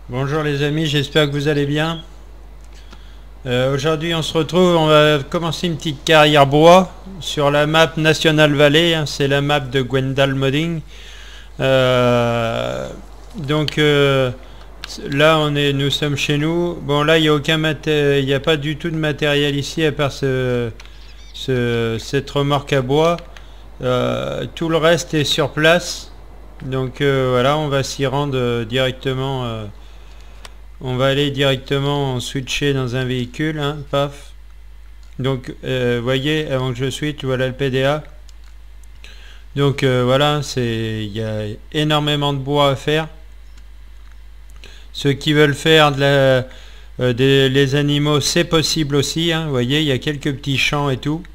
Bonjour les amis, j'espère que vous allez bien. Aujourd'hui on se retrouve, on va commencer une petite carrière bois sur la map National Valley, hein, c'est la map de Gwendal Modding. Euh, donc là nous sommes chez nous. Bon là il n'y a il n'y a pas du tout de matériel ici à part cette remorque à bois. Tout le reste est sur place. Donc voilà, on va s'y rendre directement. On va aller directement switcher dans un véhicule, hein, paf. Donc, voyez, avant que je switch, voilà le PDA. Donc voilà, il y a énormément de bois à faire. Ceux qui veulent faire les animaux, c'est possible aussi. Hein, vous voyez, il y a quelques petits champs et tout.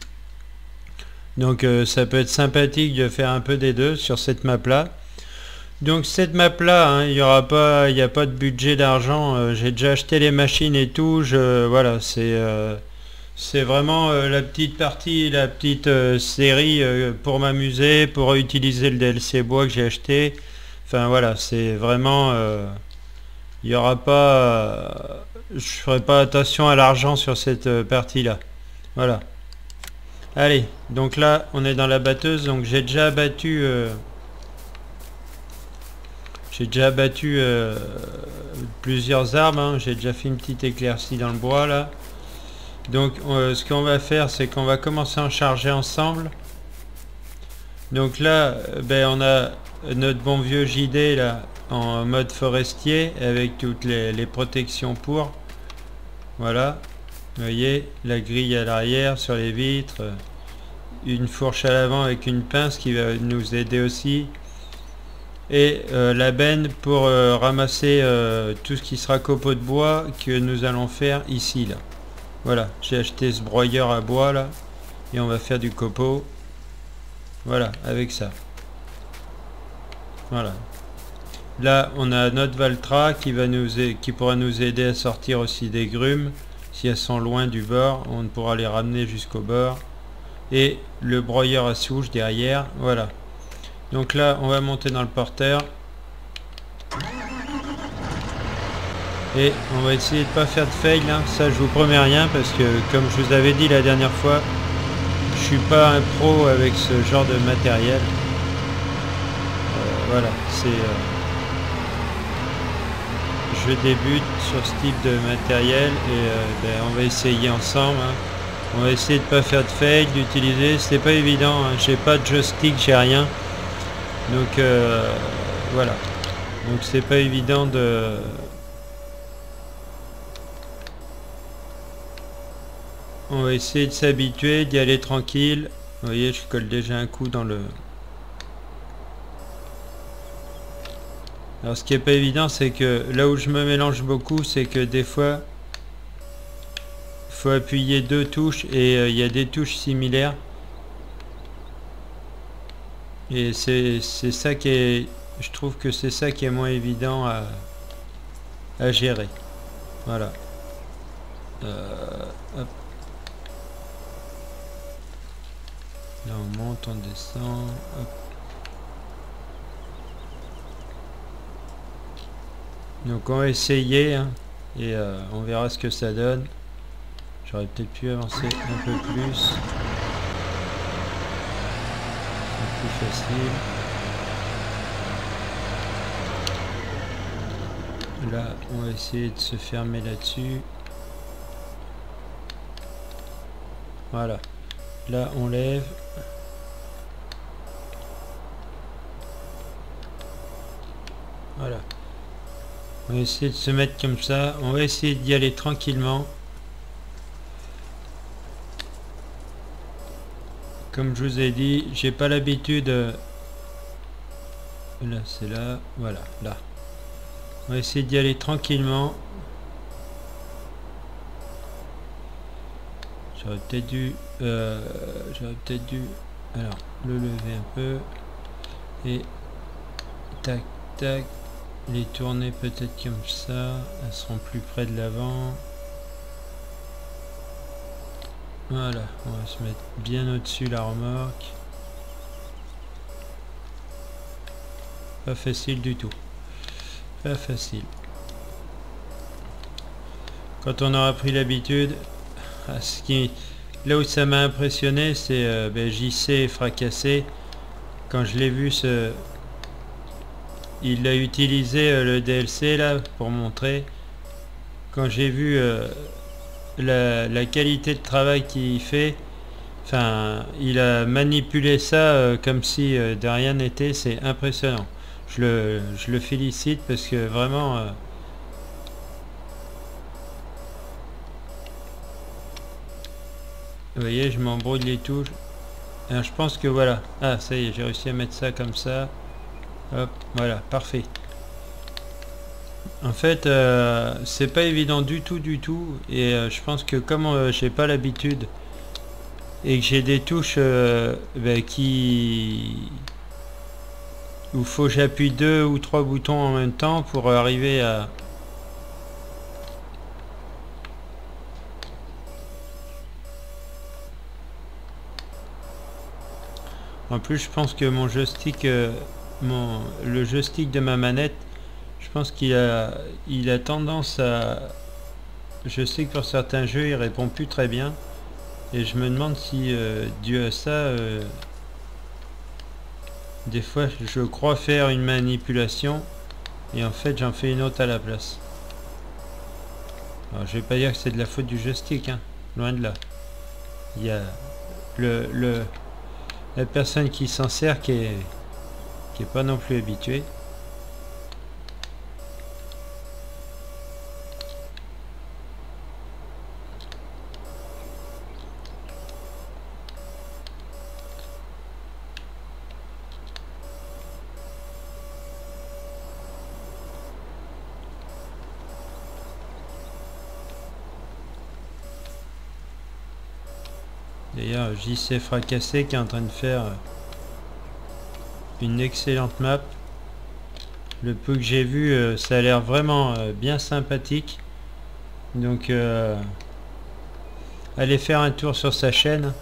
Donc ça peut être sympathique de faire un peu des deux sur cette map-là. Donc cette map là, hein, il n'y a pas de budget d'argent. J'ai déjà acheté les machines et tout. Voilà, c'est vraiment la petite partie, la petite série pour m'amuser, pour utiliser le DLC bois que j'ai acheté. Enfin voilà, c'est vraiment, il y aura pas, je ferai pas attention à l'argent sur cette partie là. Voilà. Allez, donc là on est dans la batteuse, donc j'ai déjà abattu. J'ai déjà abattu plusieurs arbres, hein. J'ai déjà fait une petite éclaircie dans le bois là. Donc ce qu'on va faire, c'est qu'on va commencer à en charger ensemble. Donc là, on a notre bon vieux JD là en mode forestier avec toutes les protections pour. Voilà. Vous voyez, la grille à l'arrière sur les vitres, une fourche à l'avant avec une pince qui va nous aider aussi. Et la benne pour ramasser tout ce qui sera copeaux de bois que nous allons faire ici là. Voilà, j'ai acheté ce broyeur à bois là et on va faire du copeau. Voilà, avec ça. Voilà. Là, on a notre Valtra qui pourra nous aider à sortir aussi des grumes. Si elles sont loin du bord, on pourra les ramener jusqu'au bord. Et le broyeur à souche derrière, voilà. Donc là, on va monter dans le porteur. Et on va essayer de pas faire de fail, hein. Ça je vous promets rien parce que comme je vous avais dit la dernière fois, je suis pas un pro avec ce genre de matériel. Voilà, je débute sur ce type de matériel et on va essayer ensemble, hein. On va essayer de pas faire de fail, d'utiliser, c'est pas évident, hein. J'ai pas de joystick, j'ai rien. Donc voilà. Donc c'est pas évident de... On va essayer de s'habituer, d'y aller tranquille. Vous voyez, je colle déjà un coup dans le... Alors ce qui est pas évident, c'est que là où je me mélange beaucoup, c'est que des fois, il faut appuyer deux touches et il y a des touches similaires. Et c'est ça qui est... Je trouve que c'est ça qui est moins évident à gérer. Voilà. Hop. Là on monte, on descend. Hop. Donc on va essayer, hein, et on verra ce que ça donne. J'aurais peut-être pu avancer un peu plus. C'est plus facile. Là, on va essayer de se fermer là-dessus. Voilà. Là, on lève. Voilà. On va essayer de se mettre comme ça. On va essayer d'y aller tranquillement. Comme je vous ai dit, j'ai pas l'habitude... Là, c'est là. Voilà, là. On va essayer d'y aller tranquillement. J'aurais peut-être dû... Alors, le lever un peu. Et... Tac, tac. Les tourner peut-être comme ça. Elles seront plus près de l'avant. Voilà, on va se mettre bien au-dessus la remorque. Pas facile du tout. Pas facile. quand on aura pris l'habitude. Là où ça m'a impressionné, c'est JC fracassé. Quand je l'ai vu, il a utilisé le DLC là pour montrer. Quand j'ai vu la qualité de travail qu'il fait, enfin, il a manipulé ça comme si de rien n'était. C'est impressionnant. Je le félicite parce que vraiment... vous voyez, je m'embrouille les touches. Alors, je pense que voilà. Ah, ça y est, j'ai réussi à mettre ça comme ça. Hop, voilà, parfait. En fait, c'est pas évident du tout. Et je pense que comme j'ai pas l'habitude et que j'ai des touches où faut que j'appuie 2 ou 3 boutons en même temps pour arriver à... En plus, je pense que mon joystick, le joystick de ma manette, je pense qu'il a tendance à... Je sais que pour certains jeux, il répond plus très bien. Et je me demande si, dû à ça, des fois, je crois faire une manipulation. Et en fait, j'en fais une autre à la place. Alors, je vais pas dire que c'est de la faute du joystick, hein. Loin de là. Il y a la personne qui s'en sert qui est pas non plus habituée. D'ailleurs, JC fracassé qui est en train de faire une excellente map. Le peu que j'ai vu, ça a l'air vraiment bien sympathique. Donc, allez faire un tour sur sa chaîne.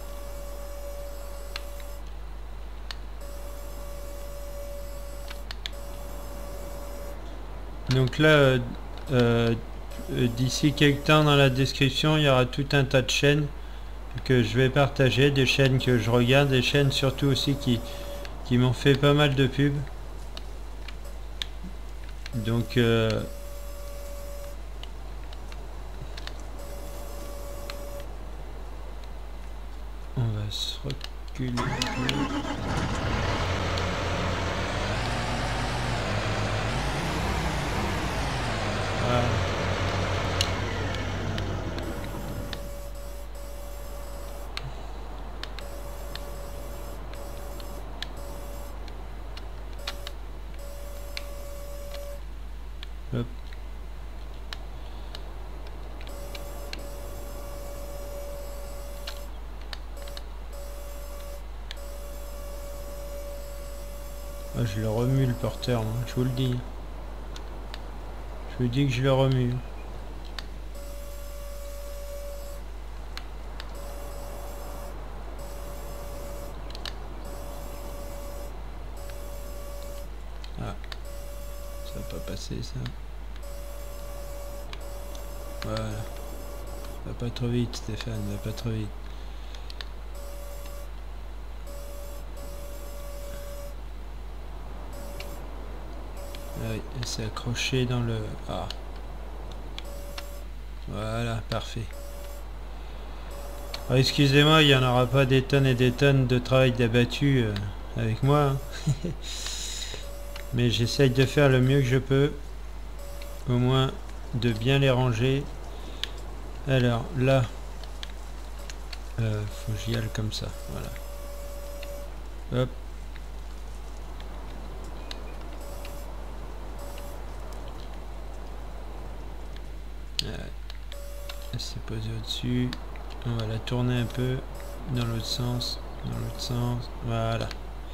Donc là, d'ici quelques temps dans la description, il y aura tout un tas de chaînes que je vais partager, des chaînes que je regarde, des chaînes surtout aussi qui m'ont fait pas mal de pubs. Donc on va se reculer. Voilà. Hop. Ah, je le remue le porteur, moi, je vous le dis. Je vous dis que je le remue. Ah, ça va pas passer ça. Voilà. Va pas trop vite, Stéphane, va pas trop vite. Oui, c'est accroché dans le... Ah. Voilà, parfait. Excusez-moi, il n'y en aura pas des tonnes et des tonnes de travail d'abattu avec moi. Hein. Mais j'essaye de faire le mieux que je peux. Au moins de bien les ranger. Alors là, faut que j'y aille comme ça. Voilà. Hop. Elle s'est posée au-dessus. On va la tourner un peu dans l'autre sens. Dans l'autre sens. Voilà.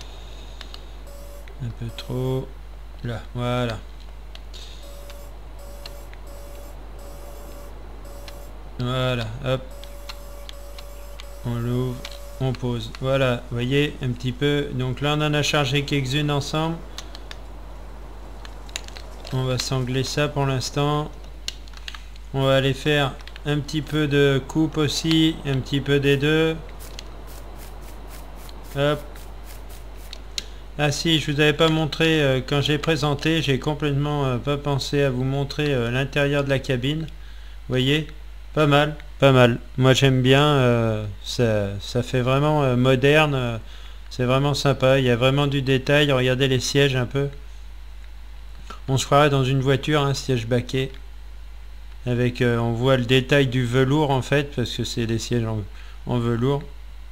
Un peu trop. Là, voilà. Voilà, hop. On l'ouvre, on pose. Voilà, vous voyez, un petit peu. Donc là, on en a chargé quelques-unes ensemble. On va sangler ça pour l'instant. On va aller faire un petit peu de coupe aussi, un petit peu des deux. Hop. Ah si, je vous avais pas montré quand j'ai présenté, j'ai complètement pas pensé à vous montrer l'intérieur de la cabine. Vous voyez, pas mal, pas mal. Moi j'aime bien, ça fait vraiment moderne, c'est vraiment sympa. Il y a vraiment du détail. Regardez les sièges un peu. On se croirait dans une voiture, un siège baquet. Avec, on voit le détail du velours en fait, parce que c'est des sièges en velours.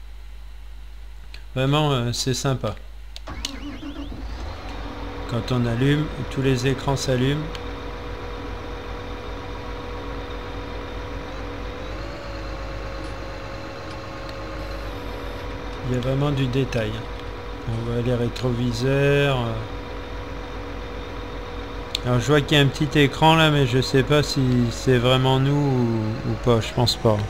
Vraiment, c'est sympa. Quand on allume, tous les écrans s'allument. Il y a vraiment du détail. On voit les rétroviseurs. Alors je vois qu'il y a un petit écran là, mais je sais pas si c'est vraiment nous ou pas, je pense pas.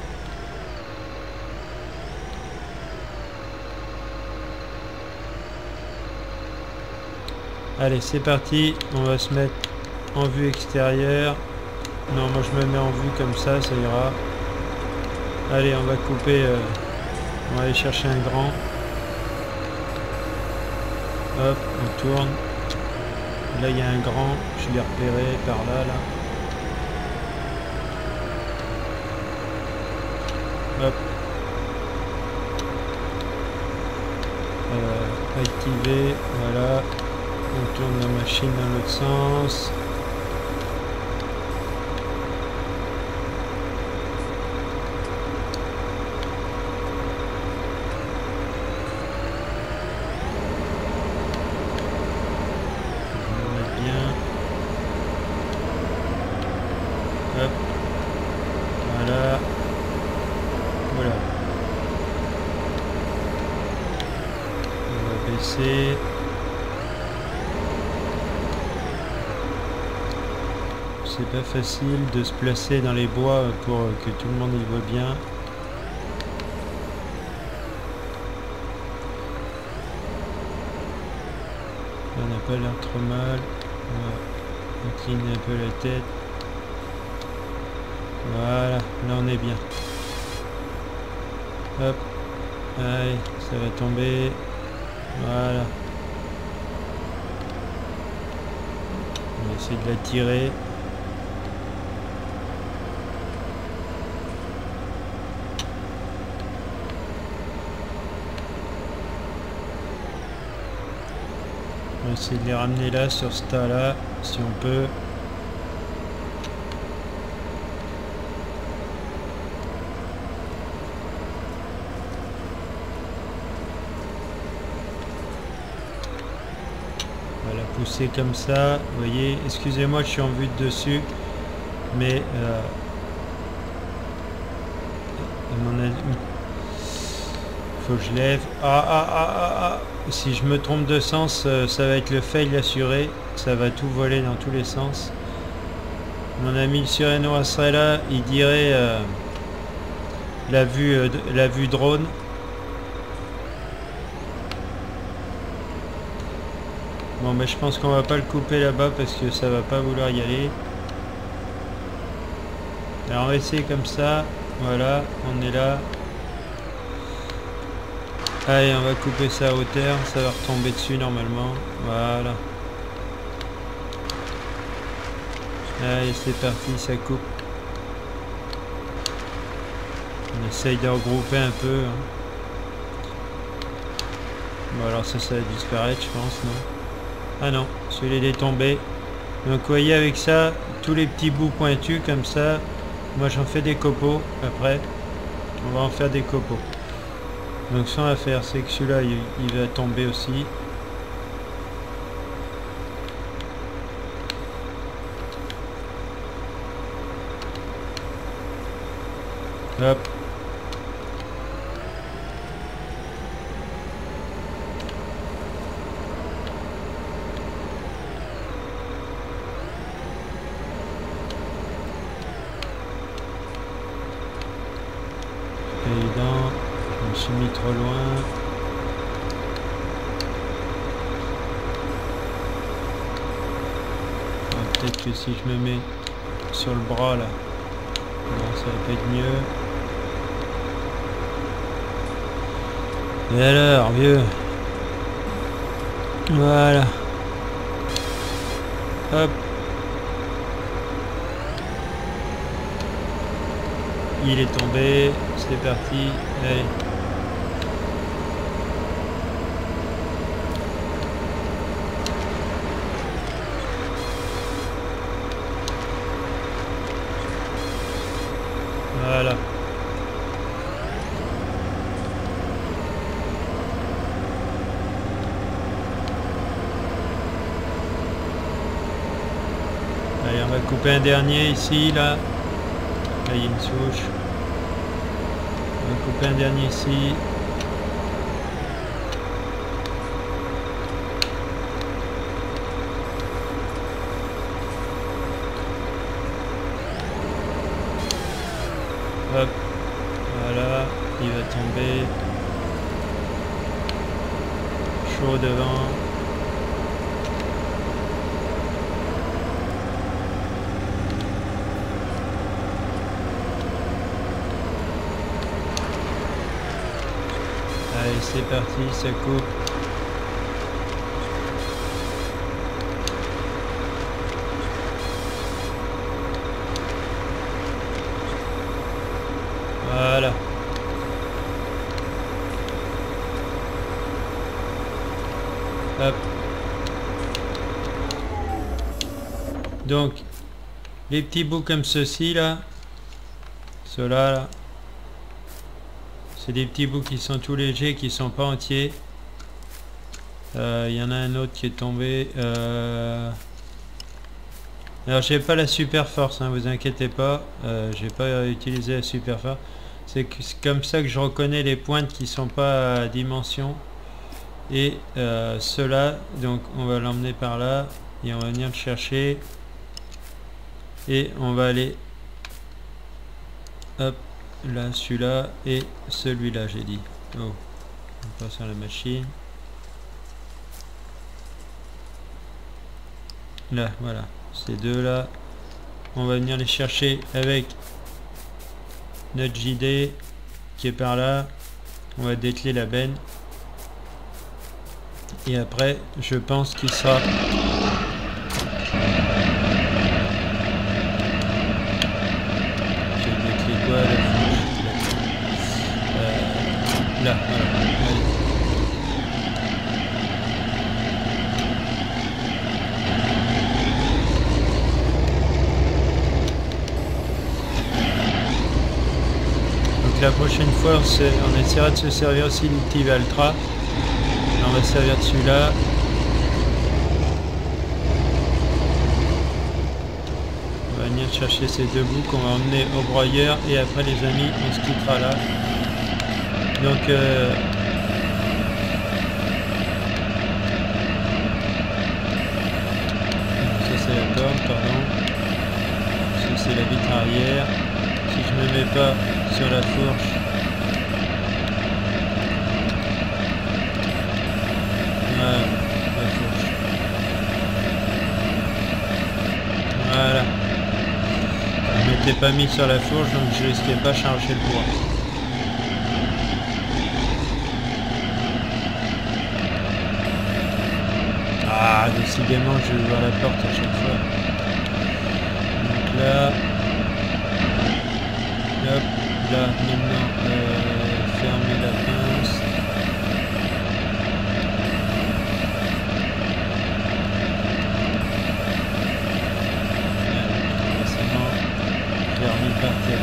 Allez, c'est parti, on va se mettre en vue extérieure. Non, moi je me mets en vue comme ça ira. Allez, on va couper, on va aller chercher un grand. Hop, on tourne. Là, il y a un grand, je l'ai repéré par là, Hop. Activer, voilà. On tourne la machine dans l'autre sens. Hop. Voilà. Voilà. On va baisser. C'est pas facile de se placer dans les bois pour que tout le monde y voit bien. On n'a pas l'air trop mal. On va incliner un peu la tête. Voilà, là on est bien. Hop, allez, ça va tomber. Voilà. On va essayer de la tirer. On va essayer de les ramener là, sur ce tas là, si on peut. Pousser comme ça, vous voyez, excusez-moi, je suis en vue de dessus, mais faut que je lève. Si je me trompe de sens, ça va être le fail assuré, ça va tout voler dans tous les sens. Mon ami le Surénois serait là, il dirait la vue drone. Bon, mais je pense qu'on va pas le couper là-bas parce que ça va pas vouloir y aller. Alors on va essayer comme ça. Voilà, on est là. Allez, on va couper ça à hauteur. Ça va retomber dessus normalement. Voilà. Allez, c'est parti, ça coupe. On essaye de regrouper un peu. Bon, alors ça va disparaître, je pense, non? Ah non, celui-là il est tombé. Donc vous voyez, avec ça, tous les petits bouts pointus comme ça, moi j'en fais des copeaux après. On va en faire des copeaux. Donc ce qu'on va faire, c'est que celui-là il va tomber aussi. Hop. Évident, je me suis mis trop loin. Peut-être que si je me mets sur le bras là, Non, ça va pas être mieux. Et alors, vieux? Voilà. Hop. Il est tombé. C'est parti. Allez. Voilà. Allez, on va couper un dernier ici, là. Là, il y a une souche. On va couper un dernier ici. Hop. Voilà, il va tomber. Chaud devant. Allez, c'est parti, ça coupe. Voilà. Hop. Donc, les petits bouts comme ceci là, ceux-là là, c'est des petits bouts qui sont tout légers, qui sont pas entiers. Il y en a un autre qui est tombé. Alors j'ai pas la super force, hein, vous inquiétez pas, j'ai pas utilisé la super force. C'est comme ça que je reconnais les pointes qui sont pas à dimension. Et ceux-là, donc on va l'emmener par là et on va venir le chercher. Et on va aller, hop, là, celui-là et celui-là, j'ai dit. Oh, on passe à la machine. Là, voilà, ces deux-là, on va venir les chercher avec notre JD qui est par là. On va dételer la benne. Et après, je pense qu'il sera... Là, voilà. Allez. Donc la prochaine fois, on essaiera de se servir aussi du petit Valtra. On va se servir de celui-là. On va venir chercher ces deux bouts qu'on va emmener au broyeur et après les amis, on se quittera là. Donc ça c'est la corde, pardon. Ça c'est la vitre arrière. Si je me mets pas sur la fourche, voilà, la fourche. Voilà. Je ne m'étais pas mis sur la fourche, donc je risquais pas charger le bois. Ah, décidément, je vais voir la porte à chaque fois. Donc là, hop, là, maintenant, fermer la pince. Forcément, je l'ai remis par terre.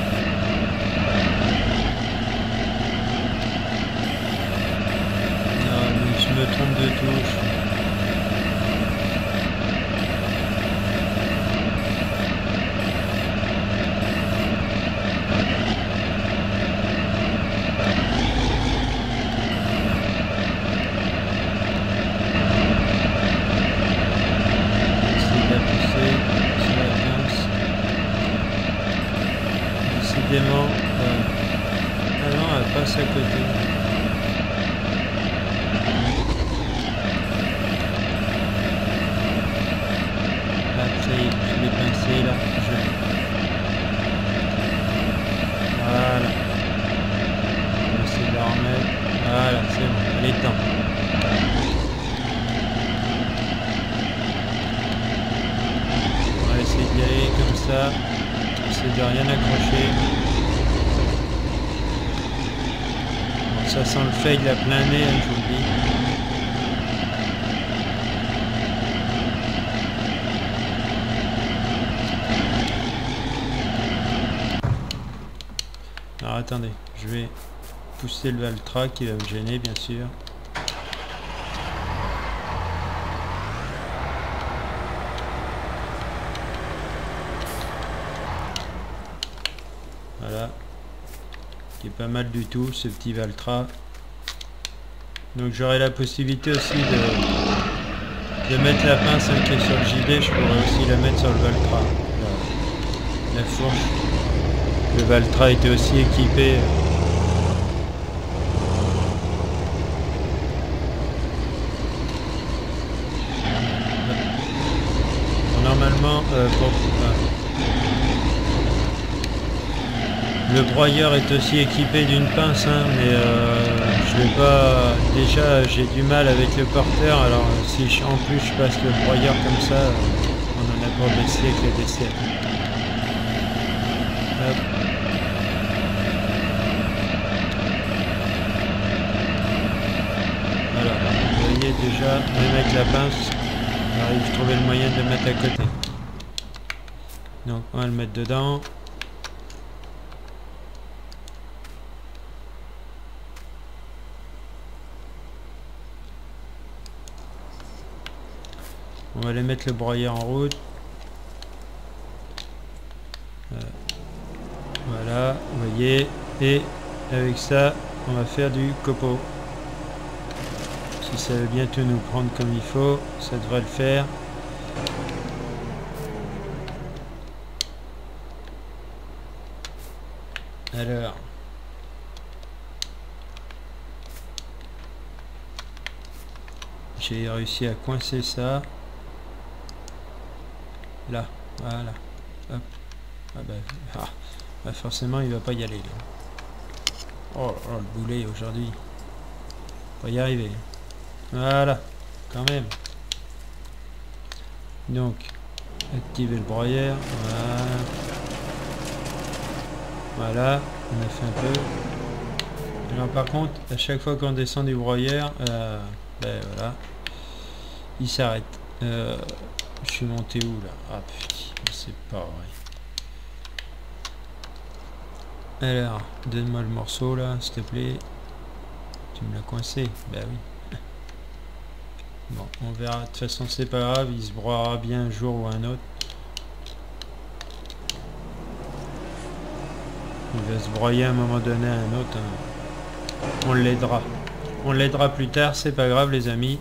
Non, mais je me trompe de touche. Décidément, ah non, elle passe à côté. Ah, ça y est, je l'ai pincé là. ça. Essayer de rien accrocher. Bon, ça sent le fake à plein nez, hein, je vous le dis. Alors attendez, je vais pousser le Valtra qui va me gêner bien sûr. Voilà, qui est pas mal du tout ce petit Valtra. Donc j'aurai la possibilité aussi de mettre la pince qui est sur le JB, je pourrais aussi la mettre sur le Valtra. La fourche. Le Valtra était aussi équipé. Normalement, le broyeur est aussi équipé d'une pince, hein, mais je vais pas. Déjà, j'ai du mal avec le porteur, alors si en plus je passe le broyeur comme ça, on en a pour des siècles et des siècles. Hop. Voilà, vous voyez déjà, même avec la pince, j'arrive à trouver le moyen de le mettre à côté. Donc on va le mettre dedans. On va aller mettre le broyeur en route. Voilà, vous voyez. Et avec ça, on va faire du copeau. Si ça veut bientôt nous prendre comme il faut, ça devrait le faire. Alors. J'ai réussi à coincer ça. Là, voilà. Hop. Ah bah, forcément il va pas y aller là. Oh, le boulet aujourd'hui. On va y arriver. Voilà, quand même. Donc, activer le broyeur. Voilà, on a fait un peu. Alors par contre, à chaque fois qu'on descend du broyeur, ben voilà, il s'arrête. Je suis monté où là? Ah putain, c'est pas vrai. Alors, donne-moi le morceau là, s'il te plaît. Tu me l'as coincé? Bah oui. Bon, on verra. De toute façon, c'est pas grave, il se broiera bien un jour ou un autre. Il va se broyer à un moment donné à un autre. Hein. On l'aidera. On l'aidera plus tard, c'est pas grave les amis.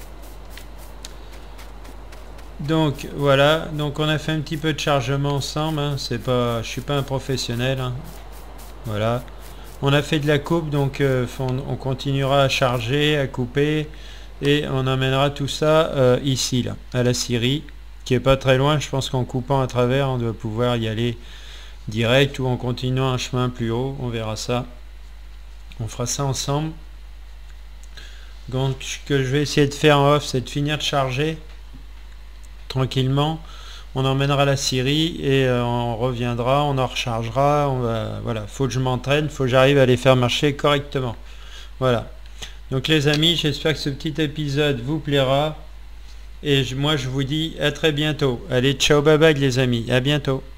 Donc voilà, donc on a fait un petit peu de chargement ensemble, hein. C'est pas, je suis pas un professionnel, hein. Voilà, on a fait de la coupe, donc on continuera à charger, à couper, et on amènera tout ça ici là, à la scierie, qui est pas très loin. Je pense qu'en coupant à travers, on doit pouvoir y aller direct, ou en continuant un chemin plus haut, on verra ça. On fera ça ensemble. Donc ce que je vais essayer de faire en off, c'est de finir de charger tranquillement. On emmènera la scierie et on reviendra, on en rechargera. Voilà, faut que je m'entraîne, faut que j'arrive à les faire marcher correctement. Voilà. Donc les amis, j'espère que ce petit épisode vous plaira. Et moi je vous dis à très bientôt. Allez, ciao, bye bye les amis, à bientôt.